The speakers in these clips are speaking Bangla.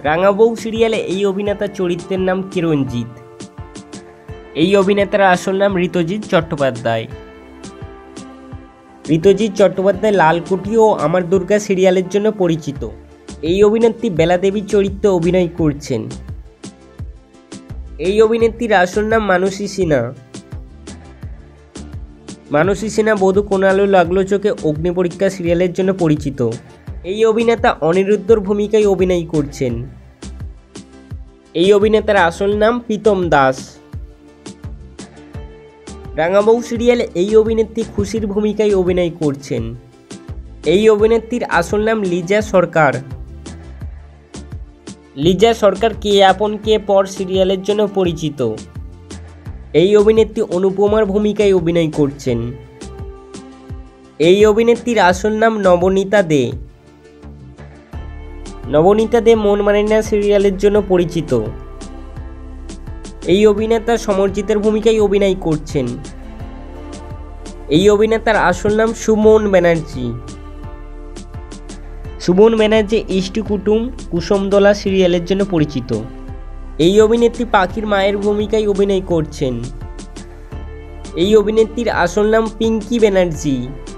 রাঙা বউ সিরিয়ালে এই অভিনেতার চরিত্রের নাম কিরণজিৎ। এই অভিনেতার আসল নাম ঋতজিৎ চট্টোপাধ্যায়। ঋতজিৎ চট্টোপাধ্যায় লালকুঠি ও আমার দুর্গা সিরিয়ালের জন্য পরিচিত। এই অভিনেত্রী বেলা দেবীর চরিত্রে অভিনয় করছেন। এই অভিনেত্রীর আসল নাম মানসী সিনহা। মানসী সিনহা বধূ কোন আলো লাগলো চোখে অগ্নি পরীক্ষা সিরিয়ালের জন্য পরিচিত। এই অভিনেতা অনিরুদ্ধর ভূমিকায় অভিনয় করছেন। এই অভিনেতার আসল নাম প্রীতম দাস। রাঙা বউ সিরিয়ালে এই অভিনেত্রী খুশির ভূমিকায় অভিনয় করছেন। এই অভিনেত্রীর আসল নাম লিজা সরকার। লিজা সরকার কে আপন কে পর সিরিয়ালের জন্য পরিচিত। এই অভিনেত্রী অনুপমার ভূমিকায় অভিনয় করছেন। এই অভিনেত্রীর আসল নাম নবনীতা দে। নবনীতা দে মন মানে না সিরিয়ালের জন্য পরিচিত। এই অভিনেতা সমরজিতের ভূমিকায় অভিনয় করছেন। এই অভিনেতার আসল নাম সুমন ব্যানার্জি। সুমন ব্যানার্জি ইষ্টি কুটুম কুসুমদলা সিরিয়ালের জন্য পরিচিত। এই অভিনেত্রী পাখির মায়ের ভূমিকায় অভিনয় করছেন। এই অভিনেত্রীর আসল নাম পিঙ্কি ব্যানার্জি।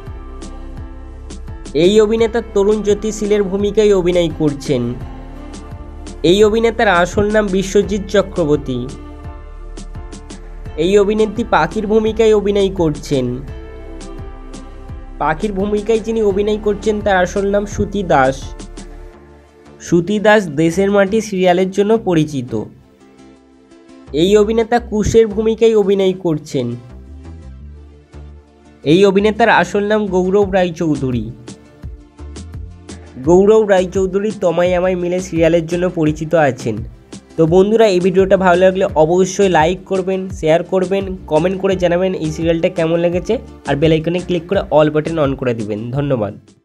এই অভিনেতা তরুণ জ্যোতিশীলের ভূমিকায় অভিনয় করছেন। এই অভিনেতার আসল নাম বিশ্বজিৎ চক্রবর্তী। এই অভিনেত্রী পাখির ভূমিকায় অভিনয় করছেন। পাখির ভূমিকায় যিনি অভিনয় করছেন তার আসল নাম শ্রুতি দাস। শ্রুতি দাস দেশের মাটি সিরিয়ালের জন্য পরিচিত। এই অভিনেতা কুশের ভূমিকায় অভিনয় করছেন। এই অভিনেতার আসল নাম গৌরব রায়চৌধুরী। গৌরব রায়চৌধুরী তোমায় আমায় মিলে সিরিয়ালের জন্য পরিচিত আছেন। তো বন্ধুরা, এই ভিডিওটা ভালো লাগলে অবশ্যই লাইক করবেন, শেয়ার করবেন, কমেন্ট করে জানাবেন এই সিরিয়ালটা কেমন লেগেছে, আর বেল আইকনে ক্লিক করে অল বাটন অন করে দিবেন। ধন্যবাদ।